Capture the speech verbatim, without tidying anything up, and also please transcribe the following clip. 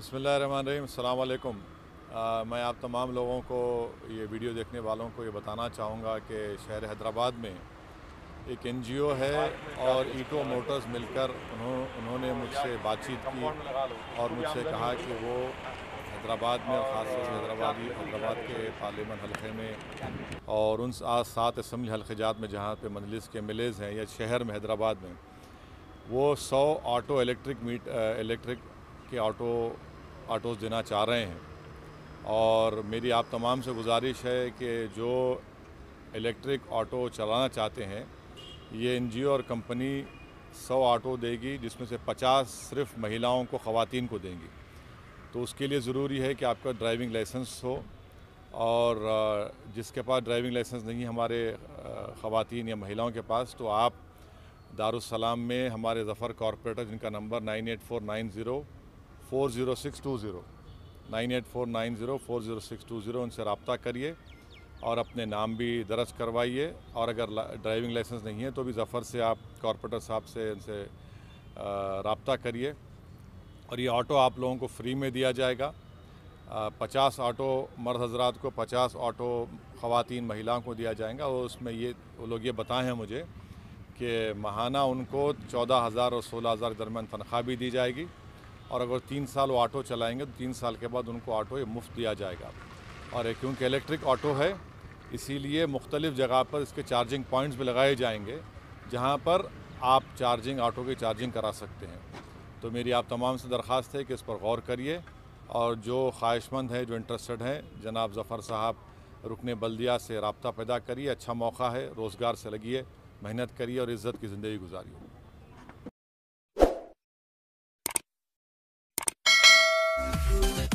बिस्मिल्लाहिर्रहमानिर्रहीम, अस्सलाम वालेकुम। आ, मैं आप तमाम लोगों को, ये वीडियो देखने वालों को ये बताना चाहूँगा कि शहर हैदराबाद में एक एनजीओ है और ईटो मोटर्स मिलकर उन्हों उन्होंने मुझसे बातचीत की और मुझसे कहा कि वो हैदराबाद में और ख़ास तौर से हैदराबादी हैदराबाद के पार्लियामेंट हलक़े में और उन आज सात असम्बली हल्क़जात में जहाँ पे मजलिस के मिलेज़ हैं या शहर में हैदराबाद में वो सौ ऑटो इलेक्ट्रिक मीट इलेक्ट्रिक के ऑटो ऑटोज़ देना चाह रहे हैं। और मेरी आप तमाम से गुजारिश है कि जो इलेक्ट्रिक ऑटो चलाना चाहते हैं, ये एनजीओ और कंपनी सौ ऑटो देगी, जिसमें से पचास सिर्फ महिलाओं को, ख़वातीन को देंगी। तो उसके लिए ज़रूरी है कि आपका ड्राइविंग लाइसेंस हो, और जिसके पास ड्राइविंग लाइसेंस नहीं है हमारे ख़वातीन या महिलाओं के पास, तो आप दारुस्सलाम में हमारे ज़फ़र कॉरपोरेटर, जिनका नंबर nine eight four nine zero four zero six two zero nine eight four nine zero four zero six two zero उनसे रब्ता करिए और अपने नाम भी दर्ज करवाइए। और अगर ड्राइविंग लाइसेंस नहीं है तो भी ज़फ़र से आप कॉरपोरेटर साहब से उनसे रब्ता करिए। और ये ऑटो आप लोगों को फ्री में दिया जाएगा। पचास ऑटो मर्द हज़रात को, पचास ऑटो ख़वातीन महिलाओं को दिया जाएगा। और उसमें ये वो लोग ये बताए हैं मुझे कि माहाना उनको चौदह हज़ार और सोलह हज़ार के दरमियान तनख्वाह भी दी जाएगी। और अगर तीन साल वो ऑटो चलाएंगे तो तीन साल के बाद उनको ऑटो ये मुफ्त दिया जाएगा। और क्योंकि इलेक्ट्रिक ऑटो है, इसीलिए मुख्तलिफ़ जगह पर इसके चार्जिंग पॉइंट्स भी लगाए जाएंगे, जहां पर आप चार्जिंग ऑटो की चार्जिंग करा सकते हैं। तो मेरी आप तमाम से दरख्वास्त है कि इस पर गौर करिए, और जो ख्वाहिशमंद है, जो इंटरेस्टेड हैं, जनाब ज़फ़र साहब रुकने बल्दिया से रब्ता पैदा करिए। अच्छा मौका है, रोज़गार से लगिए, मेहनत करिए और इज़्ज़त की ज़िंदगी गुजारिए।